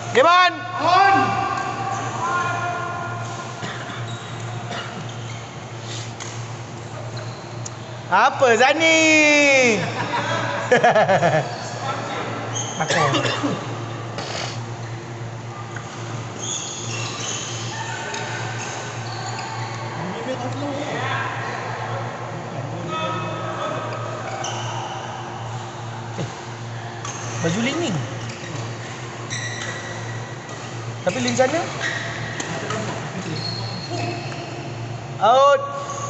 Game on. Apa Zani? Aku. Baju Lin ni. Tapi Lin sana. Out.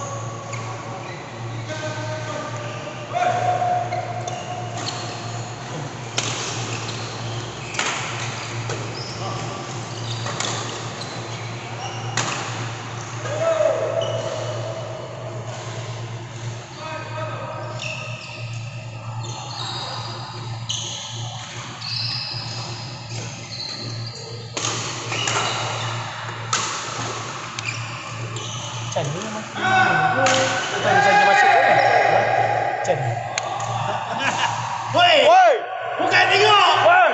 Chan ni memang bukan saja masuk ke? Chan. Woi! Woi! Bukan tengok! Woi!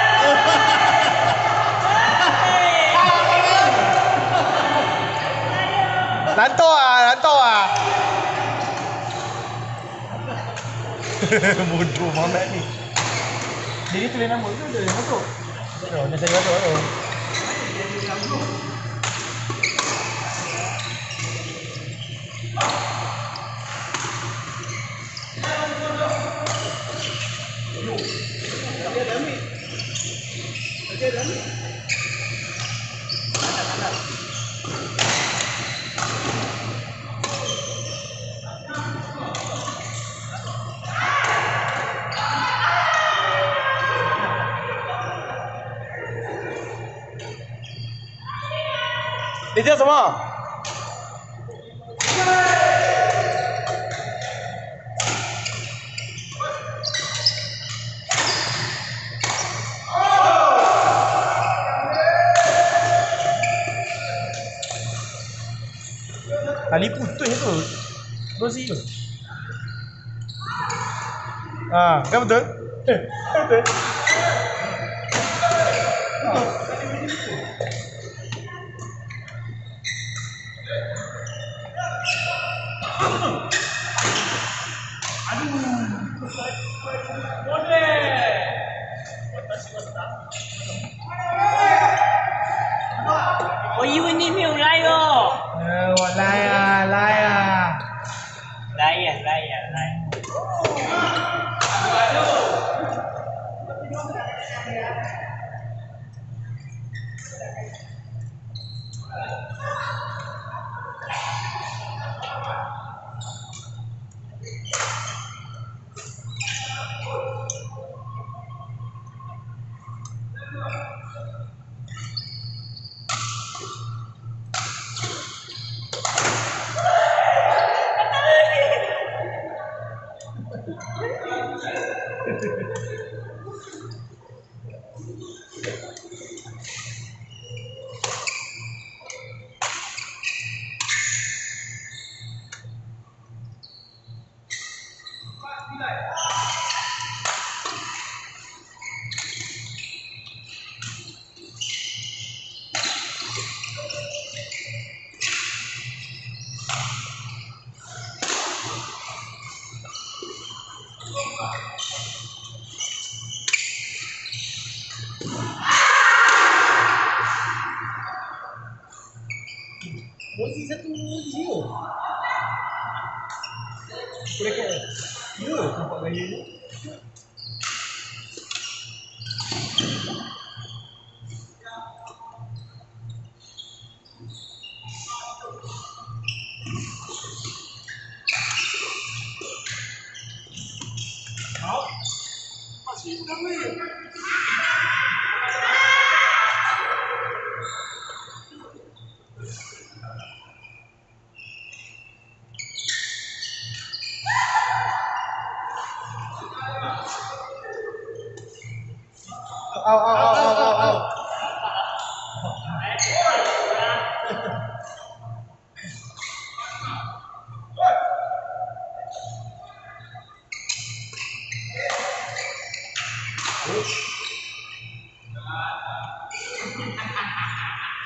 Lantau ah. Bodoh Muhammad ni. Dia ni tulis nama tu dia masuk. Oh, dah saya masuk tu. Dia semua. Tali putus tu. Rosi tu. Ah, kan betul? Betul. Oh, you ni meo layo. Laya. Laya. Rosi satu dia. Mereka. Ya, nampak gaya ni. Masih bukan weh. Au.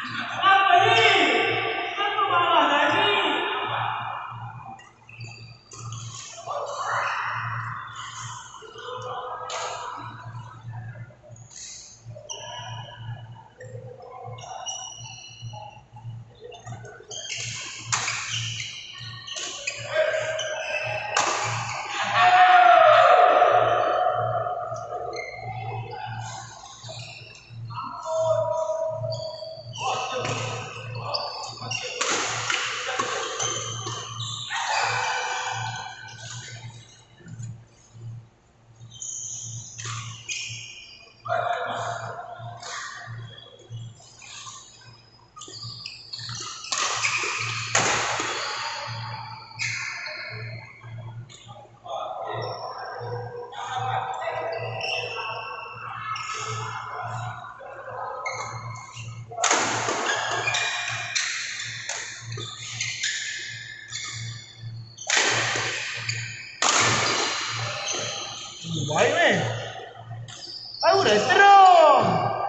Baik meh. Aku dah serong.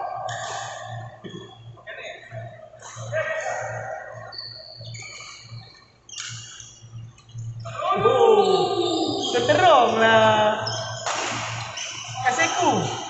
Oh, terterong lah. Kasih aku.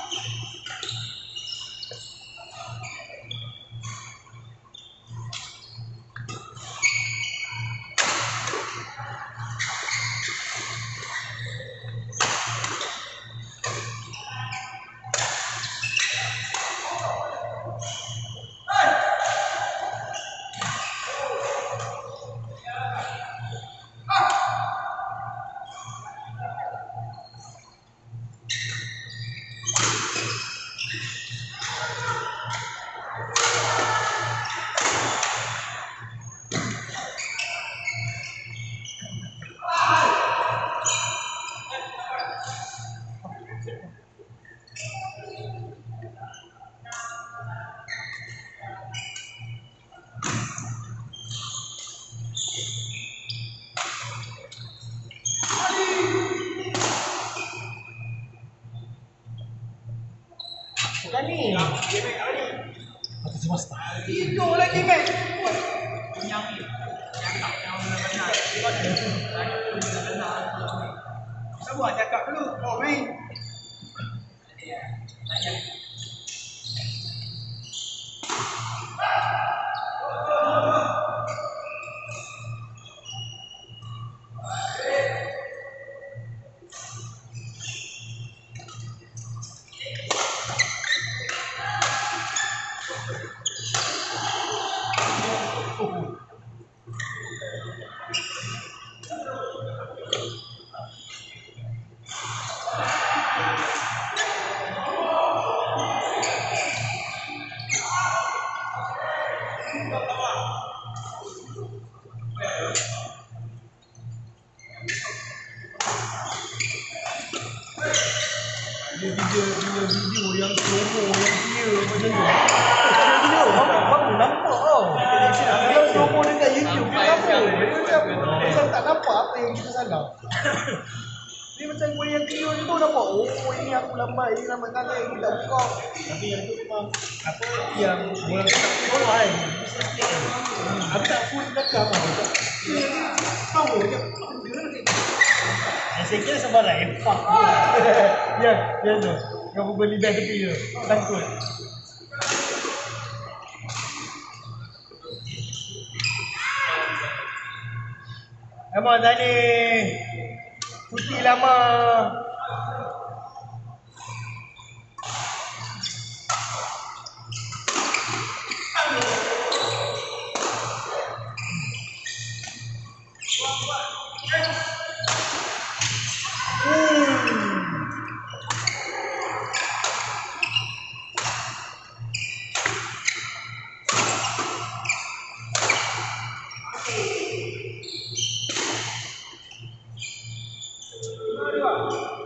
Bukan ni. Atau semesta. Itu lagi meh. Kita buat cakap dulu. Oh main. Video yang slow-mo yang clear macam tu. Clear tu baru nampak tau. Kalau slow-mo dekat YouTube dia apa? Dia macam tak nampak apa yang kita sadar. Dia macam gua yang clear tu nampak. Oh ini aku lambat, ini lambat kali aku tak buka. Tapi yang tu memang apa yang orang tak follow kan. Aku tak full belakang lah. Tahu je. Saya kira sebarang empak tu. Ya tu. Yang beli beg tepi tu. Takut. Emang dah ni. Putih lama. Dua.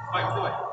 Baik, betul.